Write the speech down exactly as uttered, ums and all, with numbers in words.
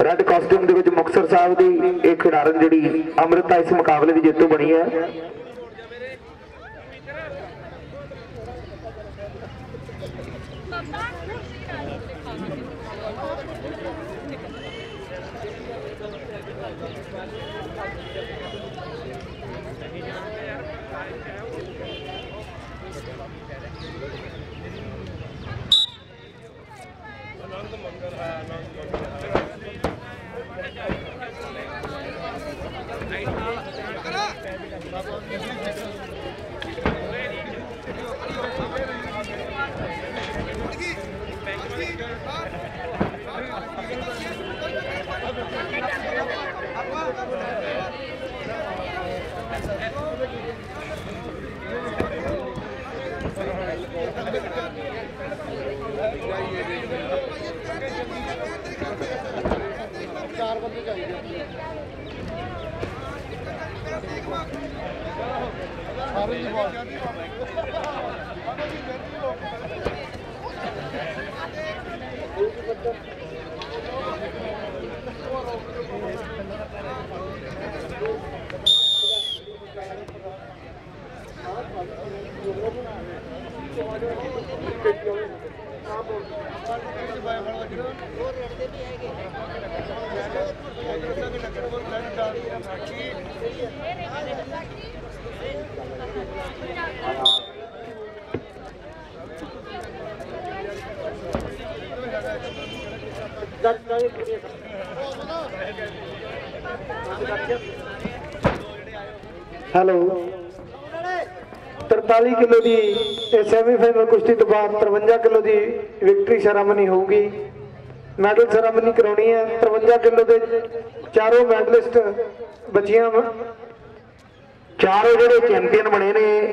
Red costume दे विच मुक्तसर साहब दी एक खिडारन जिहड़ी अमृता इस मुकाबले की जेतू बनी है। हेलो तरताली किलो की सैमीफाइनल कुश्ती तो बाद तिरवंजा किलो की विक्ट्री सैरामनी होगी। मैडल सैरामनी करानी है। तिरवंजा किलो के चारों मैडलिस्ट बच्चियां चारों जो चैंपियन बने ने।